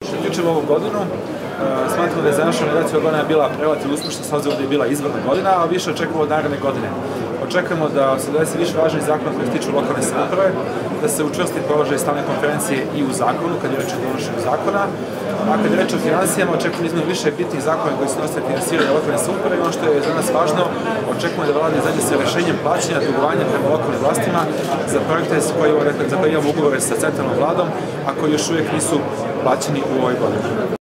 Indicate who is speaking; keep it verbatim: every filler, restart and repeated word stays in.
Speaker 1: Što se tiče ovu godinu, smatramo da je za našu organizaciju ova godina bila relativno uspešna, s obzirom da je bila izvorna godina, a više očekujemo od naredne godine. Očekujemo da se donese više važnih zakona koji se tiču lokalne samouprave, da se učvrsti položaj stalne konferencije i u zakonu, kad je reč o donošenju zakona, a kad je reč o finansijama, očekujemo izmenu više bitnih zakona koji se nose finansiranje lokalne samouprave i ono što je za nas važno, očekujemo da vlada izađe sa rešenjem plaćanja dugovanja prema lokalnim vlastima za projekte za koje imamo ugovore sa centralnom vladom, a koji još uvijek nisu plaćeni u ovoj godini.